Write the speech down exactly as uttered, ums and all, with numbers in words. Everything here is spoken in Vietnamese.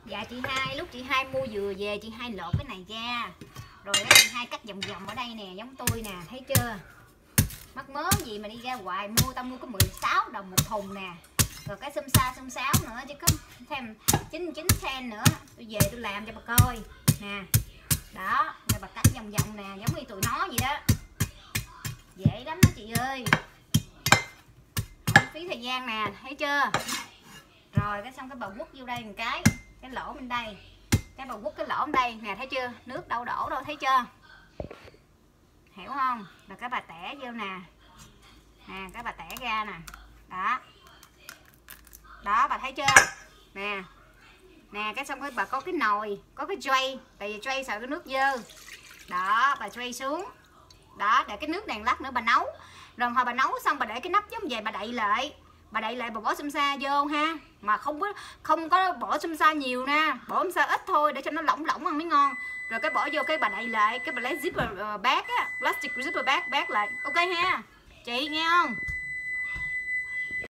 Dạ chị hai, lúc chị hai mua dừa về chị hai lột cái này ra. Rồi đó, chị hai cắt vòng vòng ở đây nè, giống tôi nè, thấy chưa? Mắc mớ gì mà đi ra hoài mua, tao mua có mười sáu đồng một thùng nè. Rồi cái xum xa xum xáo nữa chứ có thêm chín mươi chín sen nữa. Tôi về tôi làm cho bà coi nè. Đó, rồi bà cắt vòng vòng nè, giống như tụi nó vậy đó. Dễ lắm đó chị ơi. Không phí thời gian nè, thấy chưa? Rồi cái xong cái bà quất vô đây một cái, cái lỗ bên đây. Cái bà quất cái lỗ bên đây nè, thấy chưa? Nước đâu đổ đâu, thấy chưa? Hiểu không? Rồi cái bà tẻ vô nè. Nè, cái bà tẻ ra nè. Đó. Đó, bà thấy chưa? Nè. Nè, cái xong cái bà có cái nồi, có cái tray, tại vì tray sợ cái nước dơ. Đó, bà tray xuống. Đó, để cái nước này lát nữa bà nấu. Rồi hồi bà nấu xong bà để cái nắp giống vậy bà đậy lại. Bà đậy lại bà bỏ xum xa vô ha. Mà không có không có bỏ xum xa nhiều nha, bỏ xum xa ít thôi để cho nó lỏng lỏng ăn mới ngon. Rồi cái bỏ vô cái bà đậy lại, cái bà lấy zipper bag á, plastic zipper bag bag lại. Ok ha. Chị nghe không?